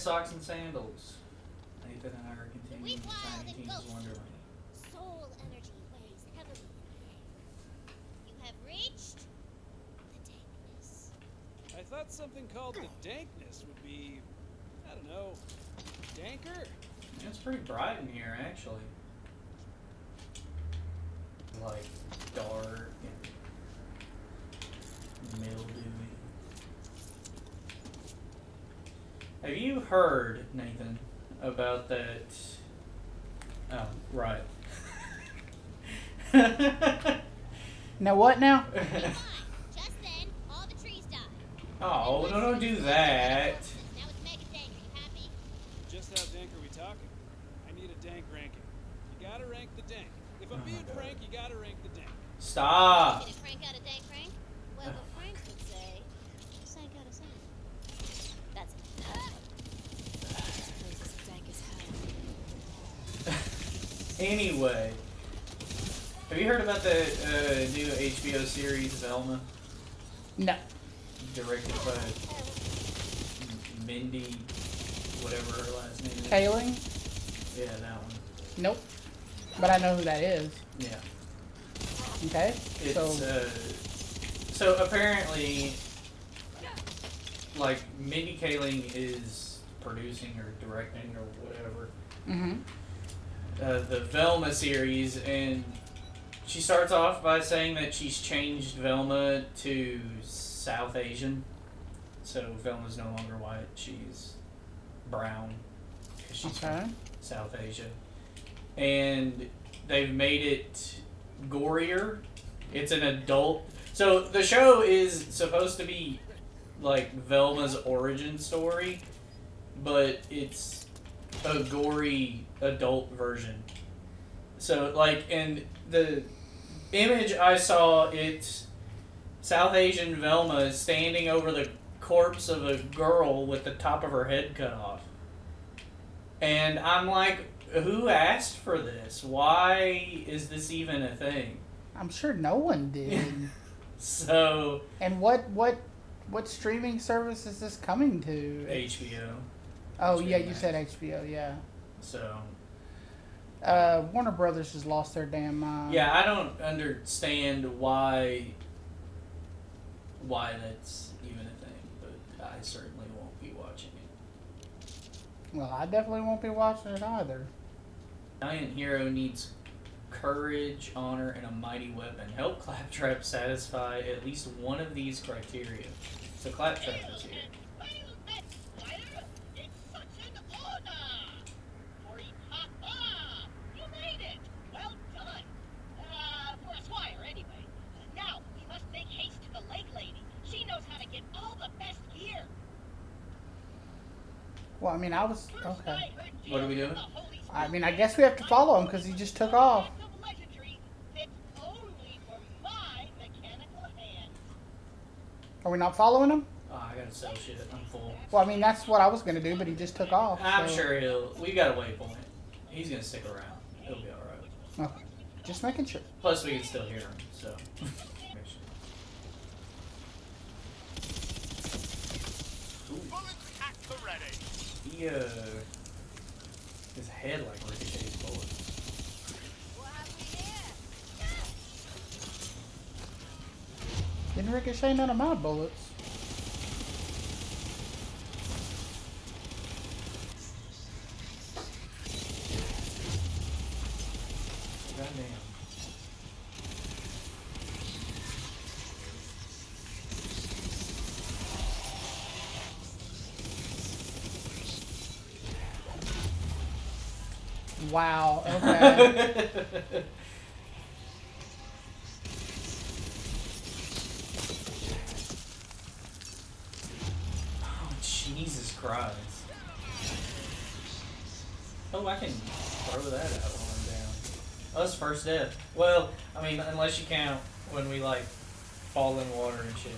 Socks and Sandals. Nathan and I are continuing Tiny Tina's Wonderland. Soul energy weighs heavily. You have reached the dankness. I thought something called the dankness would be, I don't know, danker? It's pretty bright in here, actually. Like, dark and mildewy. Have you heard, Nathan, about that? Oh, right. Now what now? Just then, all the trees died. Oh, no, don't do that. Now it's mega dank. Are you happy? Just how dank are we talking? I need a dank ranking. You gotta rank the dank. If I'm being frank, you gotta rank the dank. Stop. Did it crank out a dank rank? Well, the Franks would say, sank out a sank. That's it. This is dank as hell. Anyway, have you heard about the new HBO series Velma? No. Directed by Mindy, whatever her last name is. Kaling? Yeah, that one. Nope. But I know who that is. Yeah. Okay. It's so apparently, like, Mindy Kaling is producing or directing or whatever. The Velma series, and she starts off by saying that she's changed Velma to South Asian. So Velma's no longer white, she's brown. 'Cause she's from South Asia. And they've made it gorier. It's an adult. So the show is supposed to be like Velma's origin story, but it's a gory adult version. So like in the image I saw, it's South Asian Velma standing over the corpse of a girl with the top of her head cut off. And I'm like, who asked for this? Why is this even a thing? I'm sure no one did. So. And what streaming service is this coming to? HBO. Oh HBO yeah, you Max. said HBO, yeah. So. Warner Brothers has lost their damn mind. Yeah, I don't understand why that's even a thing, but I certainly won't be watching it. Well, I definitely won't be watching it either. Giant hero needs courage, honor, and a mighty weapon. Help Claptrap satisfy at least one of these criteria. So Claptrap is here. Well, I mean, okay. What are we doing? I mean, I guess we have to follow him because he just took off. Are we not following him? Oh, I gotta sell shit. I'm full. Well, I mean, that's what I was going to do, but he just took off. I'm so. sure we got a waypoint. He's gonna stick around. He'll be alright. Okay. Just making sure. Plus, we can still hear him, so. He, his head like ricochets bullets. Didn't ricochet none of my bullets. Goddamn. Wow, okay. Oh, Jesus Christ. Oh, I can throw that out while I'm down. Oh, that's first death. Well, I mean, unless you count when we, like, fall in water and shit.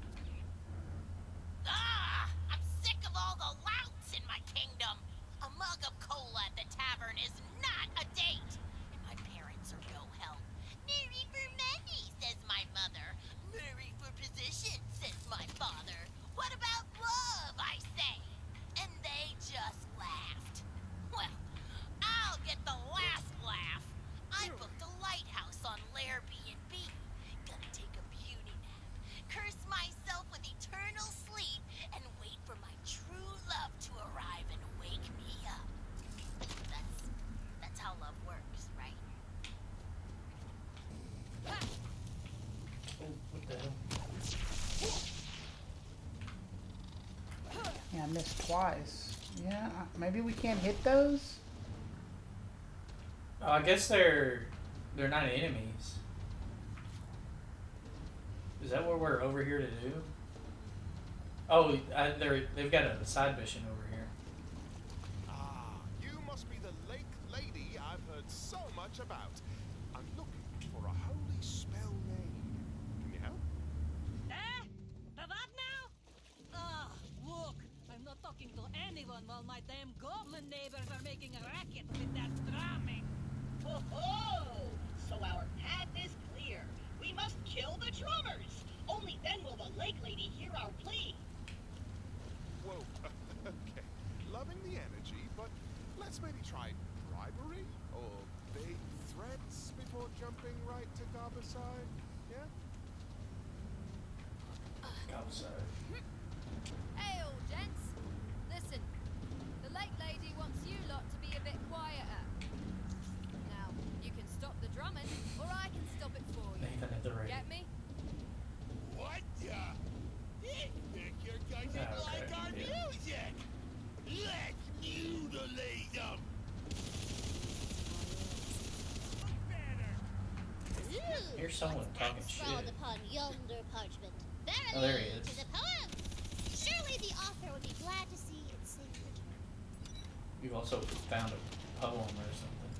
I'm sick of all the louts in my kingdom. A mug of cola at the tavern is not a date. And my parents are no help. Marry for money, says my mother. Marry for position, says my father. What about love, I say? And they just missed twice. Yeah, maybe we can't hit those? Oh, I guess they're not enemies. Is that what we're over here to do? Oh, they've got a side mission over here. Ah, you must be the lake lady I've heard so much about. I'm looking for a holy spell name. Can you help? Eh? The what now? Ah, look, I'm not talking to anyone while my damn goblin neighbors are making a racket with that drumming. Oh, so our path is clear. We must kill the drummers. Only then will the lake lady hear our plea. Whoa, okay. Loving the energy, but let's maybe try bribery or vague threats before jumping right to Garbicide, yeah? Outside. Hey, all gents. Listen, the lake lady wants you lot to be a bit quieter. Now, you can stop the drumming, or I can stop it for you. Nathan at the radio. Get me? What the? You think you're gonna like our music? Let's mutilate them! Here's someone talking Scrawled shit. upon yonder parchment. Oh, there he is. Tis a poem. Surely the author would be glad to see its safe return. You've also found a poem or something.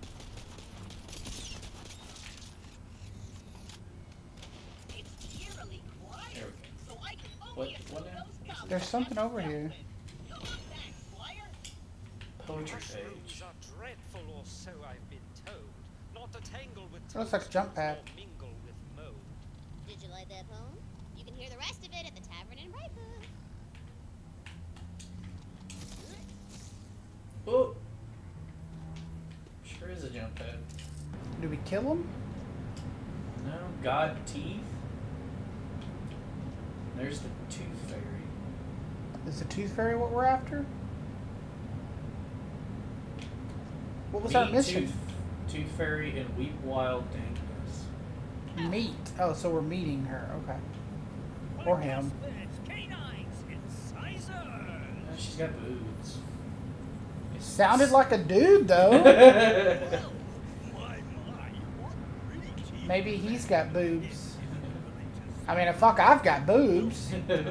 It's eerily quiet, There we so I can What- only what assume now? those goblins There's something I'm over dealt here. with. Come on back, Squire. Poetry Mushrooms page. are dreadful, or so I've been told. Not to tangle with Looks like a jump pad. or mingle with mold. Did you like that poem? You can hear the rest of it at the tavern in Brightwood. Oh! Sure is a jump pad. Do we kill him? No, God teeth. There's the tooth fairy. Is the tooth fairy what we're after? What was Meet our mission? Tooth fairy and weep wild dankness. Meet. Oh, so we're meeting her. Okay. Or him. Canines, incisor. Oh, she's got boobs. It's Sounded like a dude though. My, what pretty teeth. Maybe he's got boobs. I mean, fuck, I've got boobs. What do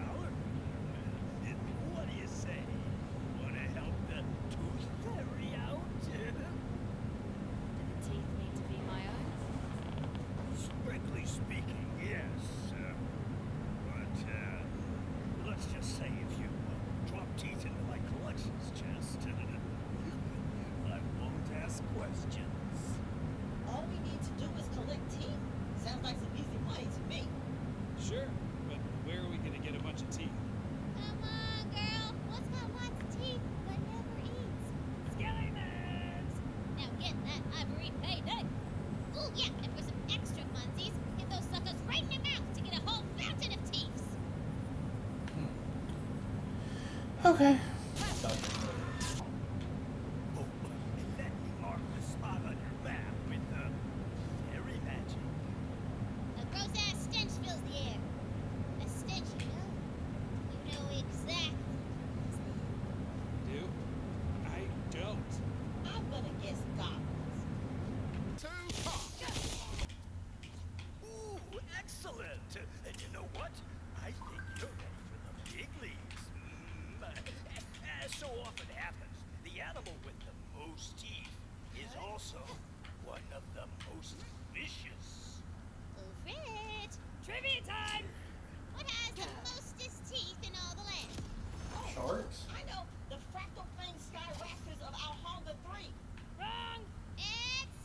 you say? Wanna help the tooth fairy out? Do the teeth need to be my own? Strictly speaking, yes. But let's just say if you drop teeth into my collections chest, I won't ask questions. All we need to do is collect teeth. Sounds like some easy money to me. Sure, but where are we gonna get a bunch of teeth? Come on, girl. What's got lots of teeth but never eats? Skeletons! Now get that ivory payday. Ooh, yeah, and for some extra funsies, get those suckers right in your mouth to get a whole fountain of teeth. Okay. Oh, let me mark the spot on your map with fairy magic. A gross-ass stench fills the air. A stench you know. You know exactly. Do? I don't. I'm gonna guess goblins. Too tough! Ooh, excellent! And you know what? I think you're ready for the big leagues. As so often happens, the animal with the most teeth is also one of the most vicious. Oh, Fred! Trivia time! What has the mostest teeth in all the land? Sharks? I know the fractal flame sky raptors of Alhonga 3. Wrong! It's...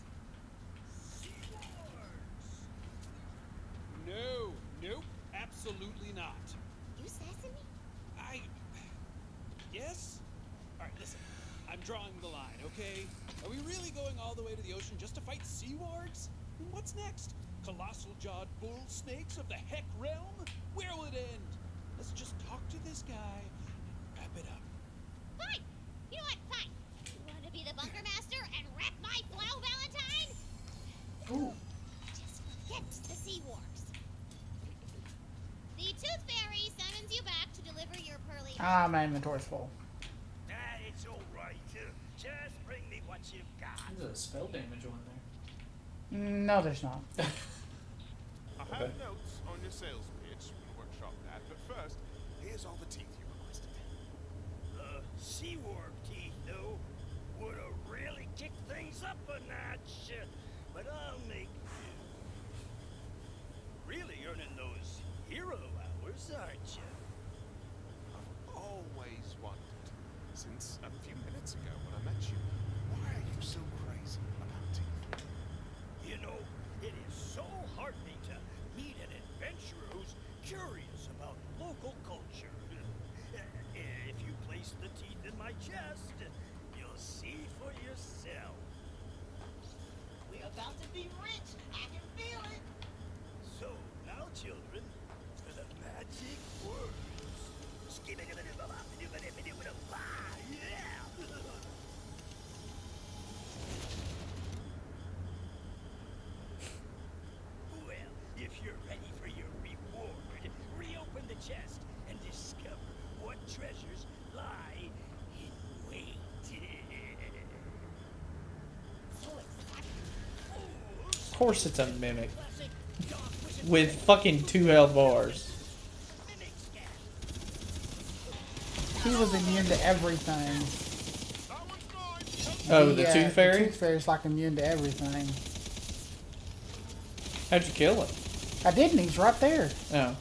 No, nope, absolutely not. You sesame? Yes? Alright, listen. I'm drawing the line, okay? Are we really going all the way to the ocean just to fight sea wargs? And what's next? Colossal jawed bull snakes of the heck realm? Where will it end? Let's just talk to this guy and wrap it up. Fine! You know what? Fine. You want to be the bunker master and wrap my flow, Valentine? Ooh. Just forget the sea wargs. The tooth fairy summons you back to deliver your pearly Ah, my inventory's full. It's alright. Just bring me what you've got. There's a spell damage on there. No, there's not. I have notes on your sales pitch. We'll workshop that. But first, here's all the teeth you requested. Seaworm teeth, though, would have really kicked things up a notch. But I'll make do. Really earning those hero hours, aren't you? I've always wondered, since a few minutes ago when I met you, why are you so crazy about teeth? You know, it is so heartening to meet an adventurer who's curious about local culture. If you place the teeth in my chest, you'll see for yourself. We're about to be rich. I can feel it. So, now children, for the magic words. Yeah! Well, if you're ready for your reward, reopen the chest and discover what treasures lie in wait. Of course it's a mimic. With fucking 2 health bars. He was immune to everything. Oh, the Tooth Fairy? The Tooth Fairy's like immune to everything. How'd you kill him? I didn't, he's right there. Oh.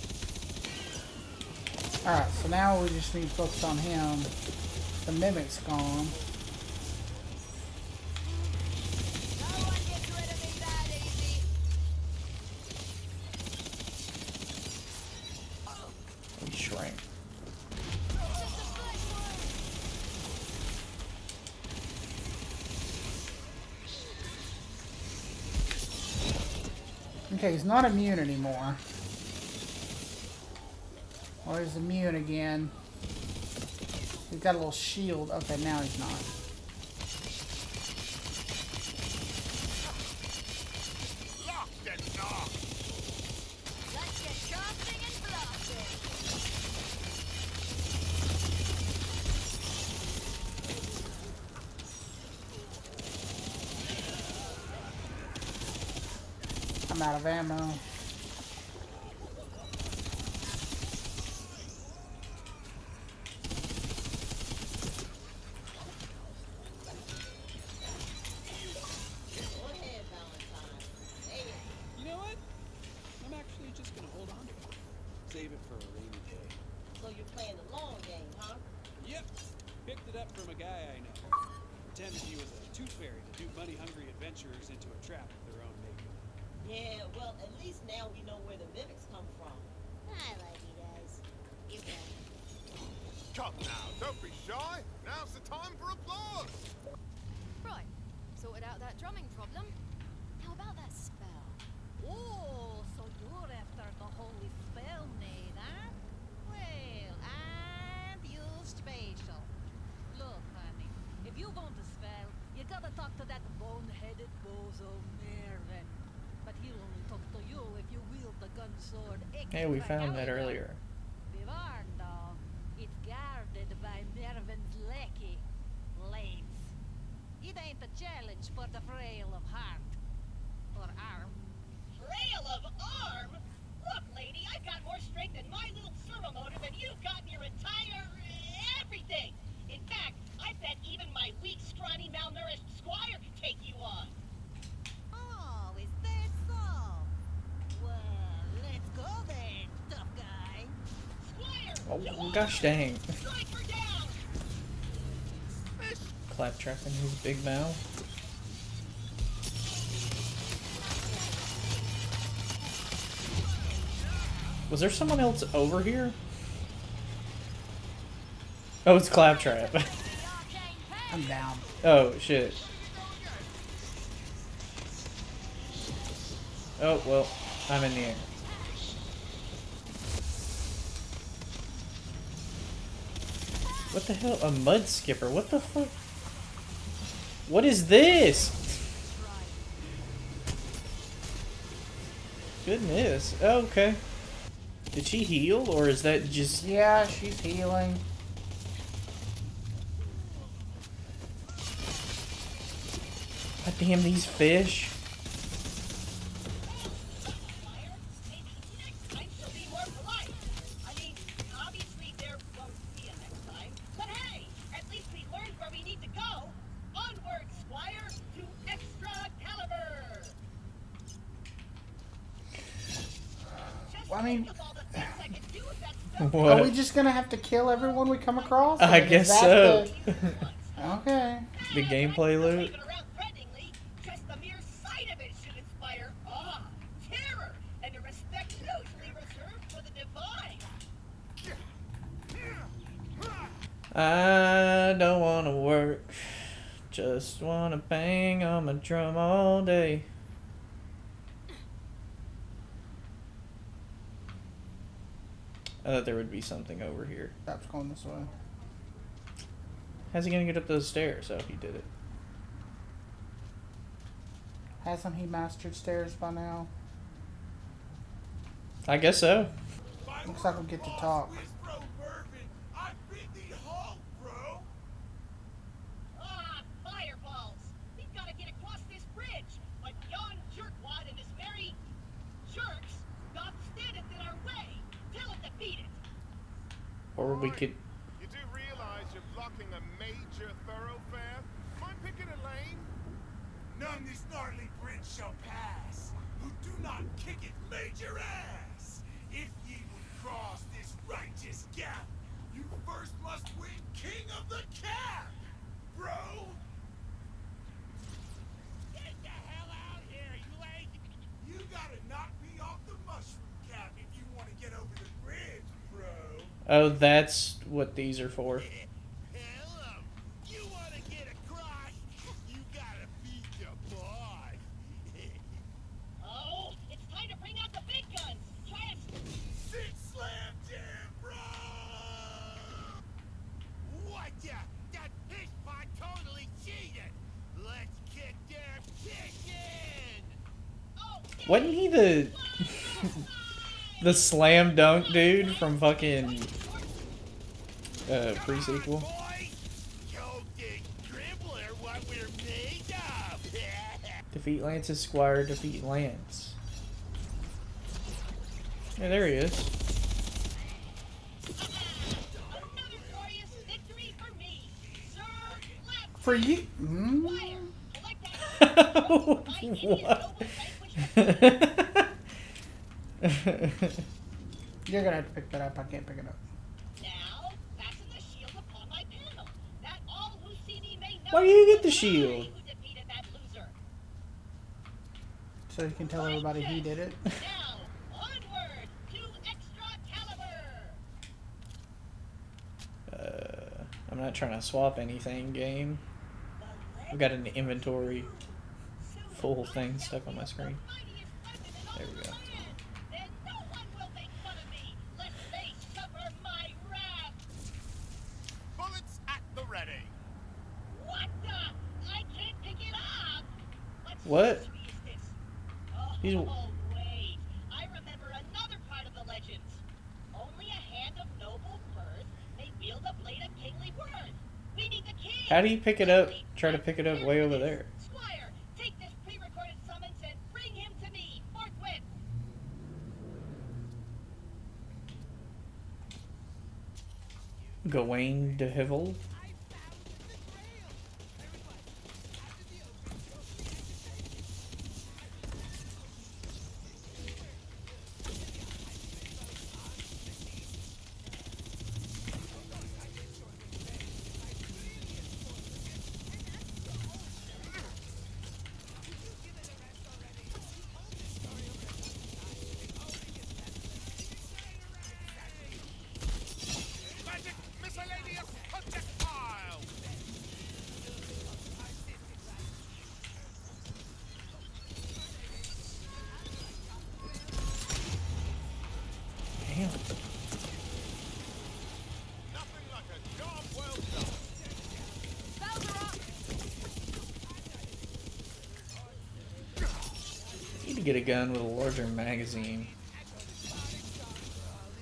Alright, so now we just need to focus on him. The mimic's gone. He shrank. Okay, he's not immune anymore. Or he's immune again. He's got a little shield. Okay, now he's not. Locked and knocked! Let's get shopping and blasting. I'm out of ammo. You know what? I'm actually just gonna hold on to it. Save it for a rainy day. So you're playing the long game, huh? Yep. Picked it up from a guy I know. Pretended he was a tooth fairy to do money-hungry adventurers into a trap of their own making. Yeah, well, at least now we know where the mimics come from. I like you guys. You bet. Come now, don't be shy. Now's the time for applause. Right. Sorted out that drumming problem. How about that spell? Oh, so you're after the holy spell made, huh? Well, and you special. Look, honey, if you want a spell, you gotta talk to that bone-headed bozo Mervin. But he'll only talk to you if you wield the gun sword. Hey, we found that earlier. Be warned, though. It's guarded by Mervin's lackey, Lance. It ain't a challenge for the frail of heart. Or arm. Trail of arm? Look, lady, I've got more strength in my little servo motor than you've got in your entire everything. In fact, I bet even my weak, scrawny, malnourished squire could take you on. Oh, is that so? Well, let's go then, tough guy. Squire! Oh, gosh dang. Strike her down! Claptrap in his big mouth. Was there someone else over here? Oh, it's Claptrap. I'm down. Oh, shit. Oh, well, I'm in the air. What the hell? A mud skipper? What the fuck? What is this? Goodness. Oh, okay. Did she heal, or is that just... Yeah, she's healing. God damn these fish. Maybe next time she'll be more polite. I mean, obviously there won't be a next time. But hey, at least we learned where we need to go. Onward, Squire, to extra caliber. Just I mean, think of all the things I could do with that stuff. What? are we just gonna have to kill everyone we come across? I Like, is guess that so. Okay. The gameplay loop? Waving around threateningly, just the mere sight of it should inspire awe, terror, and a respect usually reserved for the divine. I don't want to work. Just want to bang on my drum all day. I thought there would be something over here. Stop's going this way. How's he gonna get up those stairs? Oh, he did it. Hasn't he mastered stairs by now? I guess so. Looks like we get to talk. Ah, fireballs! We've got to get across this bridge, but yon jerkwad and his merry jerks got standeth in our way. Tell him to beat it. Or we could... You do realize you're blocking a major thoroughfare? Mind picking a lane? None this gnarly bridge shall pass, who do not kick it major ass. If ye would cross this righteous gap, you first must win King of the Cap, bro. Get the hell out here, you lazy. You gotta knock me off the mushroom cap if you want to get over the bridge, bro. Oh, that's what these are for. Hello. You want to get across? You gotta beat the boss. Oh, it's time to bring out the big guns. Try it. Six slam jam, bro! What the? That fish pot totally cheated. Let's kick their chicken. Oh, Wasn't he the... the slam dunk dude from fucking... pre-sequel? Boys, show this dribbler what we're made of. Defeat Lance's squire, defeat Lance. Yeah, there he is. another glorious victory for me. Sir, left For you? fire. Collect that. What? You're gonna have to pick that up. I can't pick it up. Now, fasten the shield upon my panel, that all who see me may know Why do you get the it was I shield? who defeated that loser. So you can tell everybody he did it. Now, onward to extra caliber. I'm not trying to swap anything, game. I've got an inventory full thing stuck on my screen. There we go. Then no one will make fun of me, lest they suffer my wrath. Bullets at the ready. What the? I can't pick it up. What? Is this? He's- Oh, wait. I remember another part of the legends. Only a hand of noble birth may wield a blade of kingly worth. We need the king. How do you pick it up? Try to pick it up way over there. Squire, take this pre-recorded summons and bring him to me forthwith. Dwayne DeHivel. Magic miscellaneous projectile. Damn. Nothing like a job well done. Need to get a gun with a larger magazine.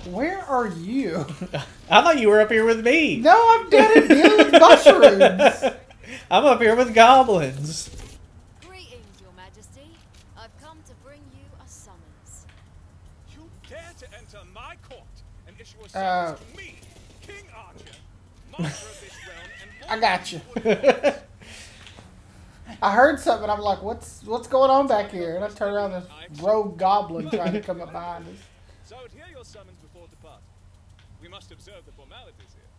Where are you? I thought you were up here with me. No, I'm dead and dealing with mushrooms. I'm up here with goblins. Greetings, Your Majesty. I've come to bring you a summons. You dare to enter my court and issue a summons to me, King Archer, master of this realm, and I got you. I heard something. I'm like, what's going on back here? And I turn around, this rogue goblin trying to come up behind us. So I would hear your summons before departing. We must observe the formalities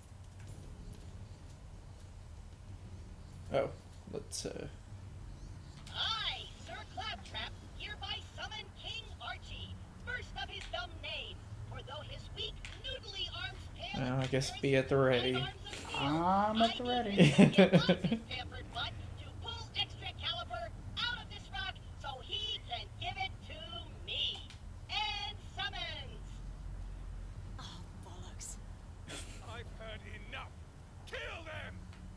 here. Oh, let's I, Sir Claptrap, hereby summon King Archie, first of his dumb name. For though his weak, noodly arms pale, well, I guess be at the ready. I'm at the ready. pampered butt to pull Excalibur out of this rock so he can give it to me. And summons. Oh, bollocks. I've heard enough. Kill them!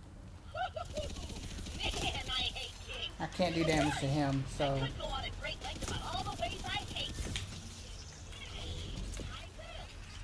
Man, I hate kings. I can't do damage to him, I so. could go on a great length about all the ways I hate them. I will.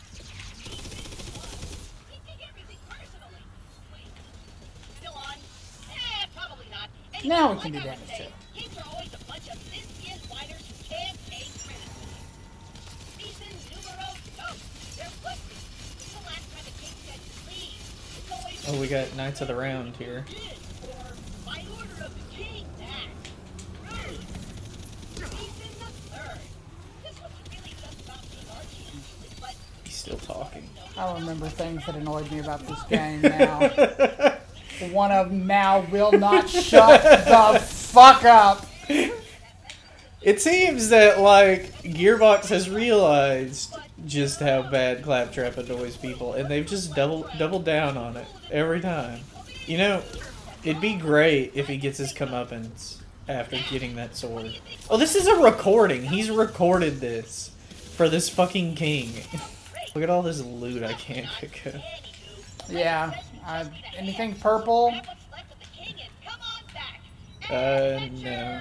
He take everything personally. Wait, still on? Probably not. Anyway, Now we like can do I was damage to saying, him. kings are always a bunch of thin-skinned whiners who can't take criticism. Reason numero dos. They're pussy. The last time the king said please, it's always Oh, we got Knights of the Round here. or by order of the king, that. Rude. Reason the third. This was really just about King Archie, but He's still talking. I remember things that annoyed me about this game now. One of them now will not shut the fuck up. It seems that, like, Gearbox has realized just how bad Claptrap annoys people, and they've just doubled down on it every time. You know, it'd be great if he gets his comeuppance after getting that sword. Oh, this is a recording. He's recorded this for this fucking king. Look at all this loot I can't pick up. Yeah, anything purple? grab what's left of the king and come on back. No.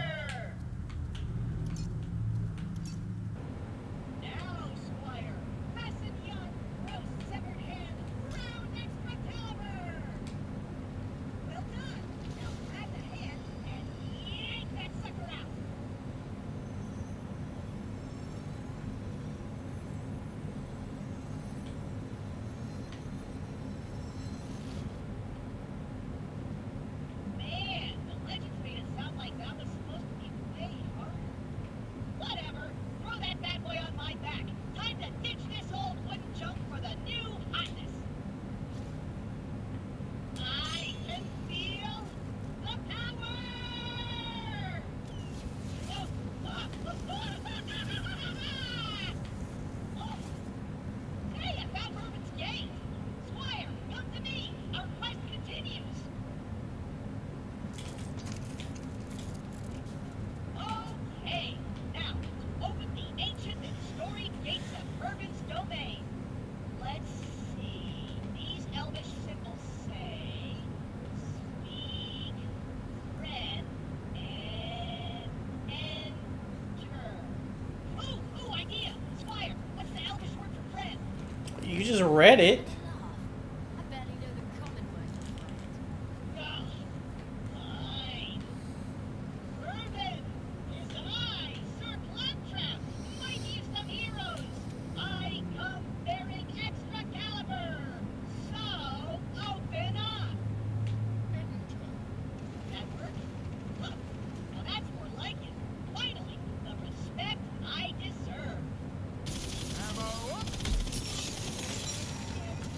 Now, Squire, fasten yon gross severed hand round Excalibur. Well done. Now grab the hand and yank that sucker out. Man, the legends made it sound like that was supposed to be way harder. Whatever. Throw that bad boy on my back. Time to ditch this old wooden junk for the new hotness. I can feel the power! Oh. Hey, I found Reuben's gate. Squire, come to me. Our quest continues. Okay, now to open the ancient and storied gates of Reuben's domain. Let's see. These elvish symbols say speak, friend, and enter. Ooh, idea! Squire, what's the elvish word for friend? You just read it. I barely know the common word for friend. Ugh, fine. Reuben, is I, Sir Claptrap, mightiest of heroes. I come bearing Excalibur. So, open up. That work? Look, now that's more like it. Finally, the respect I deserve. Ammo up!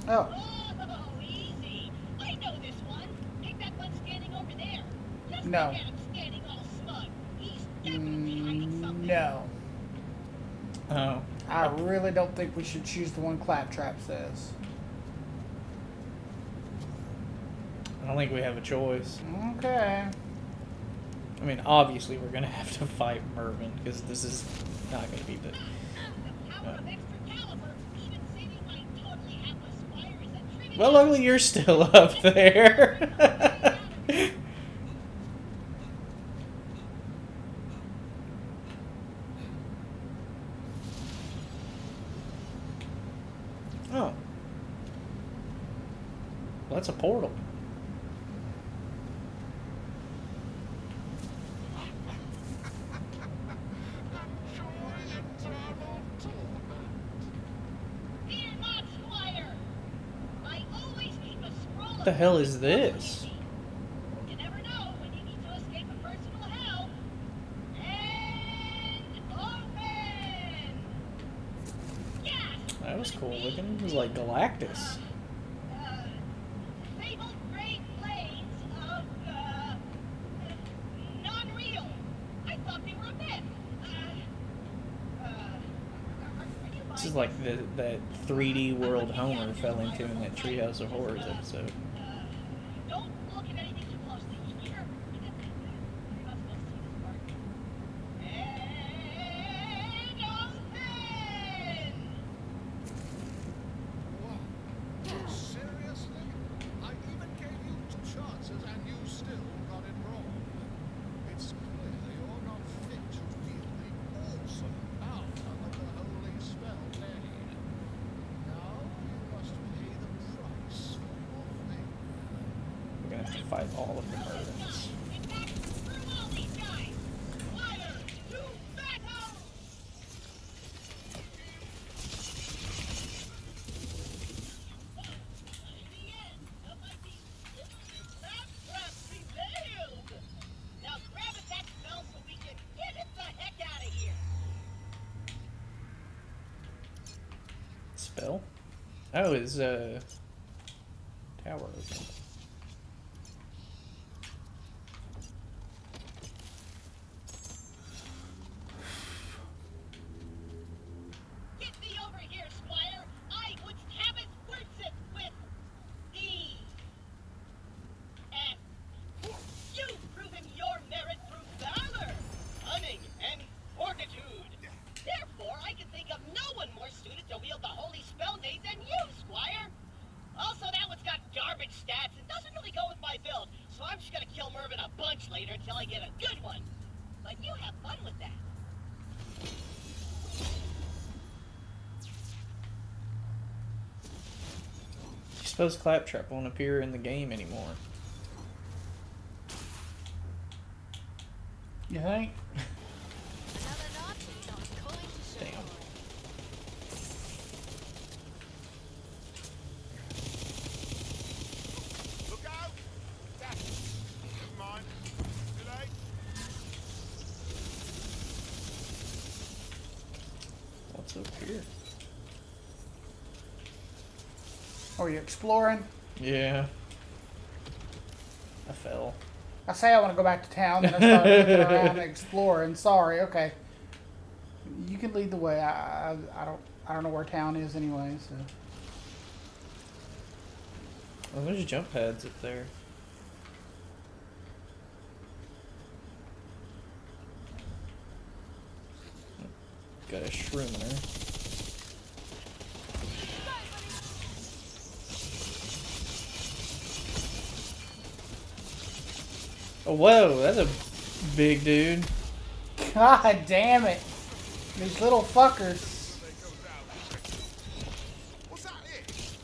Oh. Oh, easy. I know this one. Take that one standing over there. Just No. look at him standing all smug. He's definitely hiding something. No. Oh. I really don't think we should choose the one Claptrap says. I don't think we have a choice. Okay. I mean, obviously we're gonna have to fight Mervin because this is not gonna be the. The power of extra caliber, even saving my totally hapless Squire is a trivia. Well, luckily you're still up there. Oh. Well, that's a portal. Fear not, Squire. I always keep a scroll of What the hell is this? You never know when you need to escape a personal hell. And open! Yes! That was cool looking. It was like Galactus. Fabled great blades of, non-real. I thought they were a myth. This is like that 3D world Homer fell into in that Treehouse of Horrors episode. Don't look at anything too closely. Here. You're not supposed to see this part. And open! What? Seriously? I even gave you chances and you still got it wrong. It's clear you're not fit to wield the awesome power of the holy spell blade. Now you must pay the price for your failure. We're gonna have to fight all of the Mervins. In fact, screw all these guys! Fire to battle! In the end, the mighty Claptrap prevailed! Now grab at that spell so we can get it the heck out of here! Spell? Oh, his tower open. Get thee over here, Squire! I would have it worth it with thee! And you've proven your merit through valor, cunning, and fortitude. Therefore, I can think of no one more suited to wield the holy spell nade than you, Squire! Also, that one's got garbage stats and doesn't really go with my build, so I'm just gonna kill Mervin a bunch later until I get a good one. But you have fun with that. I suppose Claptrap won't appear in the game anymore. You think? Another notch is not going to show. Damn. Look out! Never mind. Too late. What's up here? Are you exploring? Yeah. I fell. I say I want to go back to town, then I start looking around and exploring. Sorry, okay. You can lead the way. I don't know where town is anyway, so. Oh, there's jump pads up there. Got a shroom in her. Oh, whoa, that's a big dude. God damn it. These little fuckers. What's that here?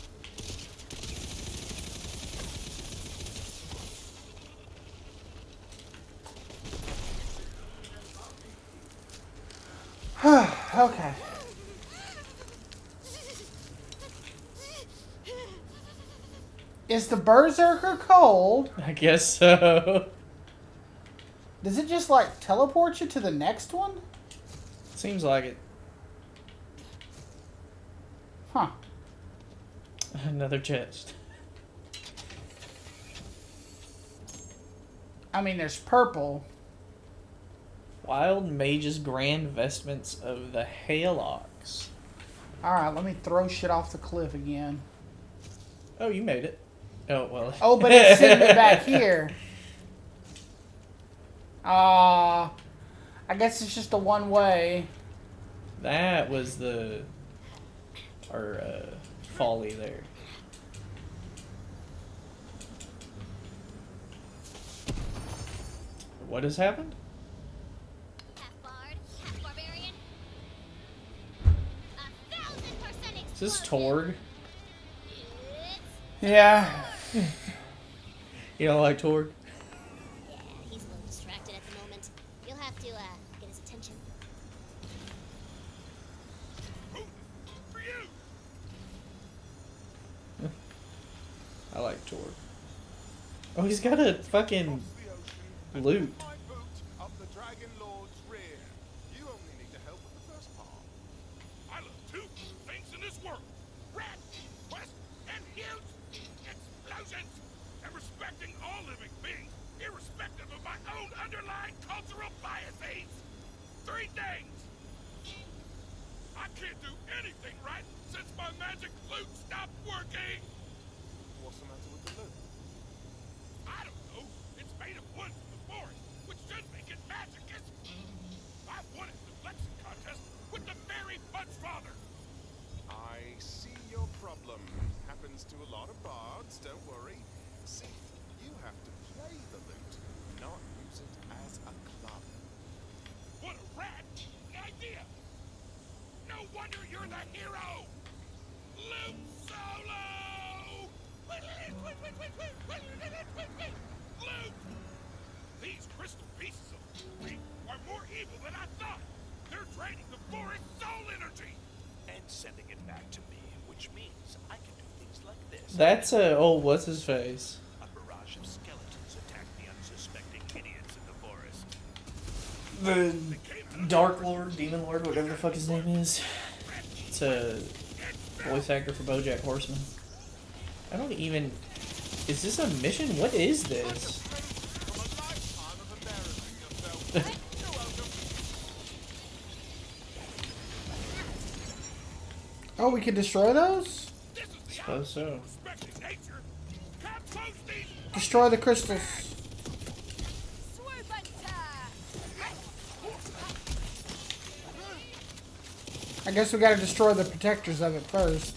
Okay. Is the Berserker cold? I guess so. Does it just like teleport you to the next one? Seems like it. Huh. Another chest. I mean, there's purple. Wild Mage's Grand Vestments of the Haylox. Alright, let me throw shit off the cliff again. Oh, you made it. Oh, well. Oh, but it's sending me back here. I guess it's just a one way. That was our folly there. What has happened? Half bard, half barbarian. 1000% Is this Torg? Yeah. You don't like Torg? Yeah, he's a little distracted at the moment. You'll have to get his attention. For you. I like Torg. Oh, he's got a fucking loot. My boot up the Dragon Lord's rear. You only need to help with the first part. I love two things in this world: rat, quest, and huge explosions, and respecting all living beings, irrespective of my own underlying cultural biases. Three things. I can't do anything right since my magic loot stopped working. What's the matter with the loot? I don't know. It's made of wood from the forest, which should make it magicous. I won a deflection contest with the fairy Bunchfather. I see your problem. Happens to a lot of bards, don't worry. See, you have to play the loot, not use it as a club. What a rat idea! No wonder you're the hero! Loot Solo! Loot! These crystal pieces of jewelry are more evil than I thought. They're draining the forest soul energy and sending it back to me, which means I can do things like this. That's oh, what's his face? A barrage of skeletons attack the unsuspecting idiots in the forest. The Dark Lord, Demon Lord, whatever the fuck his name is. It's a voice actor for BoJack Horseman. I don't even... Is this a mission? What is this? From a lifetime of embarrassing yourself. You're welcome. Oh, we can destroy those? Suppose so. Respecting nature. Come close these. Destroy the crystals. I guess we gotta destroy the protectors of it first.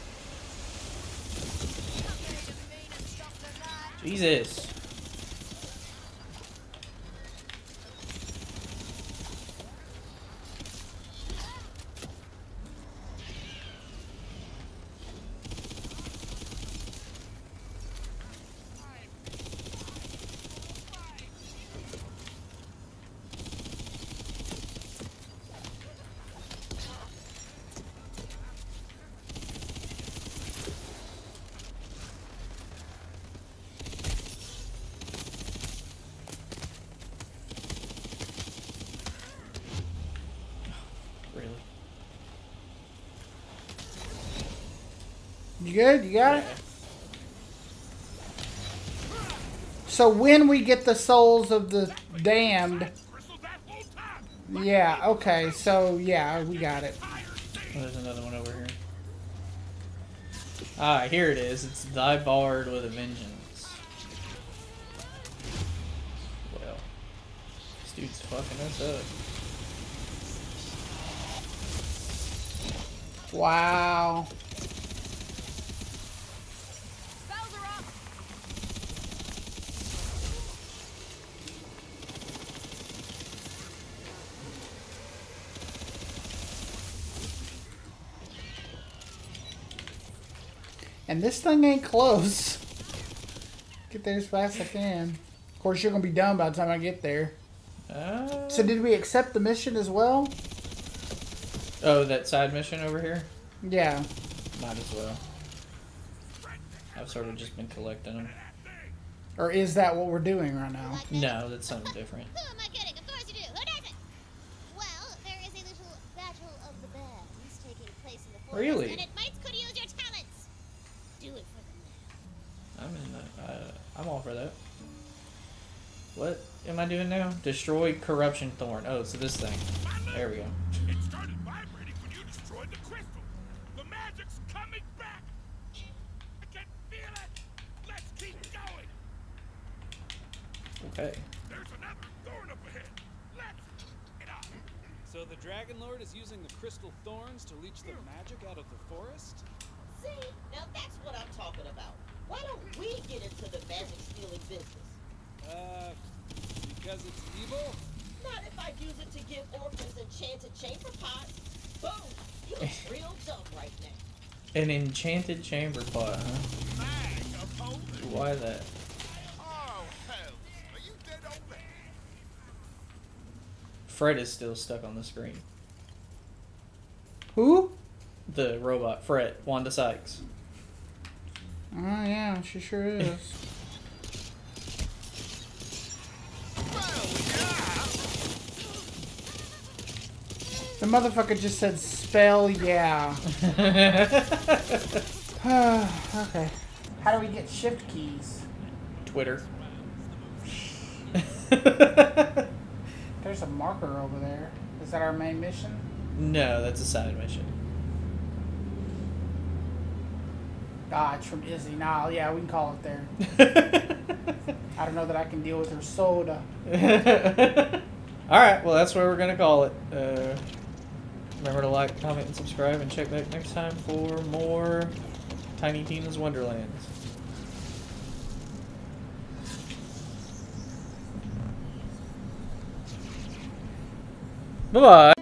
Jesus. You good? You got it? So when we get the souls of the damned... Yeah, okay, so yeah, we got it. Oh, there's another one over here. Ah, here it is. It's Thy Bard with a Vengeance. Well, this dude's fucking us up. Wow. And this thing ain't close. Get there as fast as I can. Of course, you're going to be done by the time I get there. So did we accept the mission as well? Oh, that side mission over here? Yeah. Might as well. I've sort of just been collecting them. Or is that what we're doing right now? No, that's something different. Who am I kidding? Of course you do. Who doesn't? Well, there is a little battle of the bands taking place in the forest. Really? And it might could use your talents. I'm all for that. What am I doing now? Destroy corruption thorn. Oh, so this thing. There we go. It started vibrating when you destroyed the crystal. The magic's coming back. I can feel it. Let's keep going. Okay. There's another thorn up ahead. Let's get up. So the Dragon Lord is using the crystal thorns to leech the magic out of the forest? See, now that's what I'm talking about. Why don't we get into the magic stealing business? Because it's evil? Not if I use it to give orphans enchanted chamber pots. Boom! You look real dumb right now. An enchanted chamber pot, huh? Flag opponent. Why that? Oh, hell. Are you dead already? Fred is still stuck on the screen. Who? The robot, Fred, Wanda Sykes. Oh yeah, she sure is. The motherfucker just said spell yeah. Okay. How do we get shift keys? Twitter. There's a marker over there. Is that our main mission? No, that's a side mission. Ah, it's from Izzy. Nah, yeah, we can call it there. I don't know that I can deal with her soda. Alright, well that's where we're going to call it. Remember to like, comment, and subscribe, and check back next time for more Tiny Tina's Wonderlands. Bye-bye!